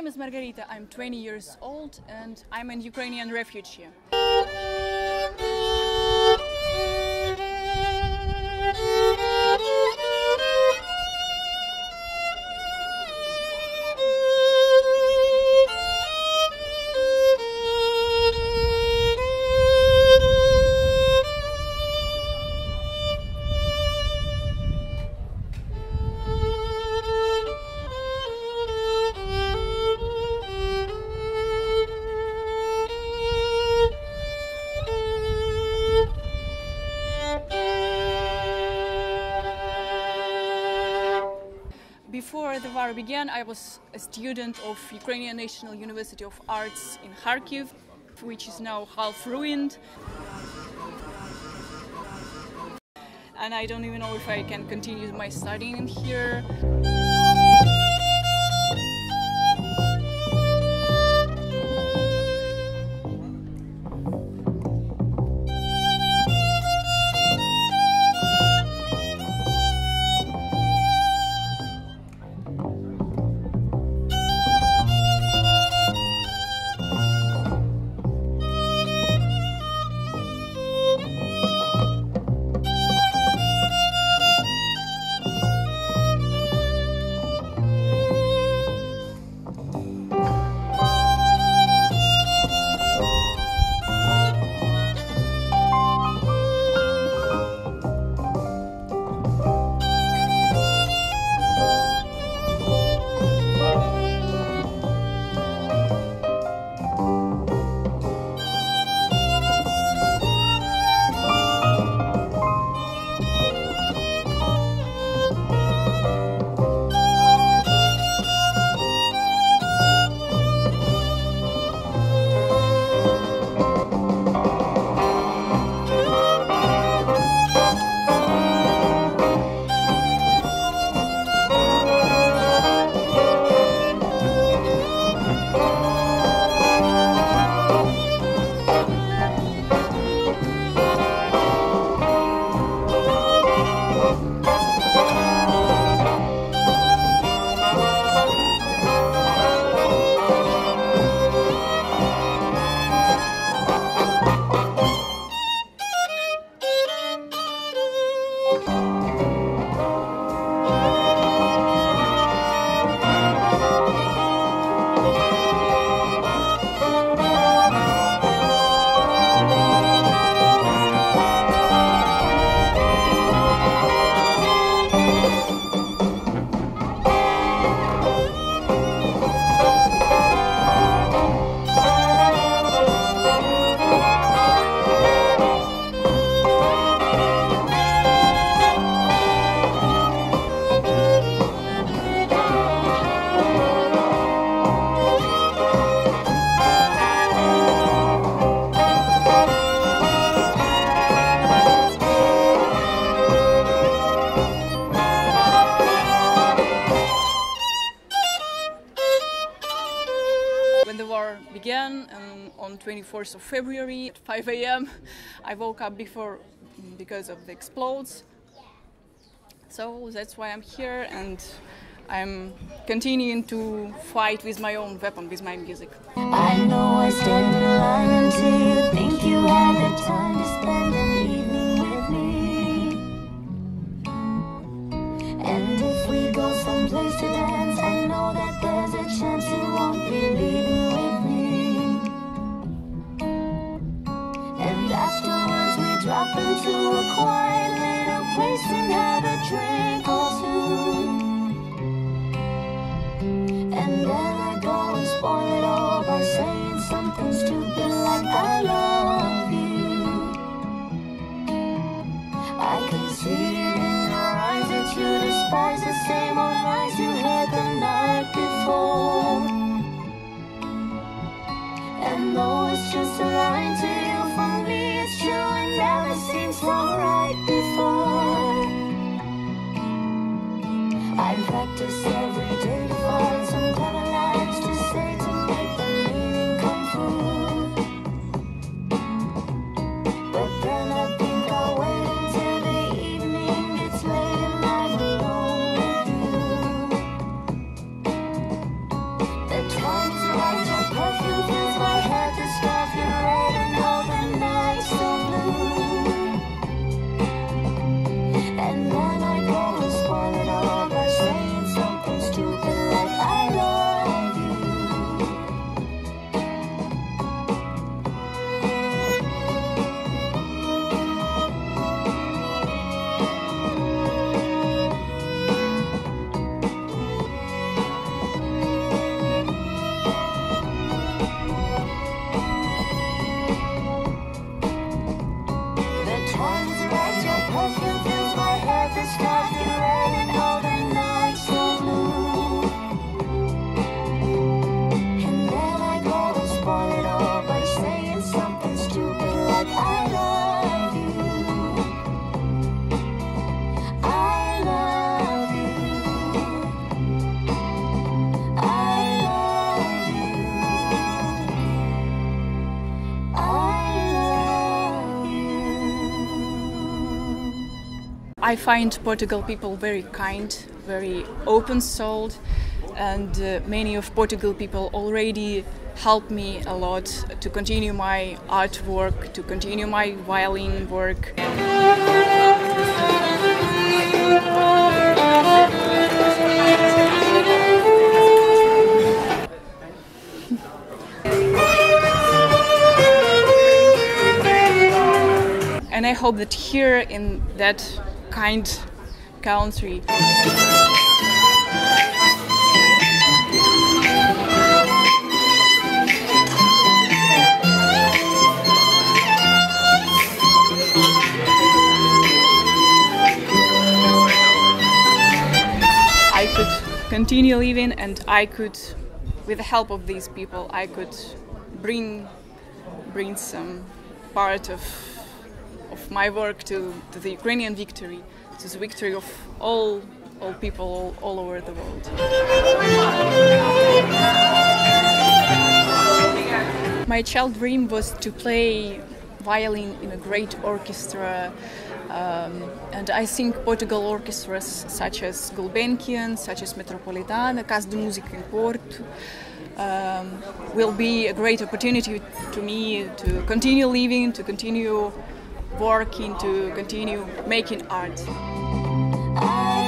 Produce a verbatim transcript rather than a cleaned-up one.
is Margarita, I'm twenty years old and I'm an Ukrainian refugee. Before the war began, I was a student of Ukrainian National University of Arts in Kharkiv, which is now half ruined. And I don't even know if I can continue my studying here. When the war began um, on twenty-fourth of February at five A M I woke up before because of the explodes. So that's why I'm here and I'm continuing to fight with my own weapon, with my music. I know I stand in line until you think you have the time to spend an evening with me. And if we go someplace to dance, I know that there's a chance you won't be leaving with me. And afterwards we drop into a quiet little place and have a drink or two. And then I go and spoil it all by saying something stupid like I love you. I can see it in your eyes that you despise the same old lies you heard the night before. And though it's just a line to you, for me it's true and never seemed so right before. I practice every day to find some clever lines to say to make the meaning come through. But then I think I'll wait until the evening gets late and I'm alone with you. The time I find Portugal people very kind, very open-souled, and uh, many of Portugal people already helped me a lot to continue my artwork, to continue my violin work. And I hope that here in that kind country, I could continue living, and I could, with the help of these people, I could bring bring some part of of my work to, to the Ukrainian victory, to the victory of all all people all, all over the world. My child dream was to play violin in a great orchestra, um, and I think Portugal orchestras such as Gulbenkian, such as Metropolitana, Casa de Música in Porto, um, will be a great opportunity to me to continue living, to continue working, to continue making art. I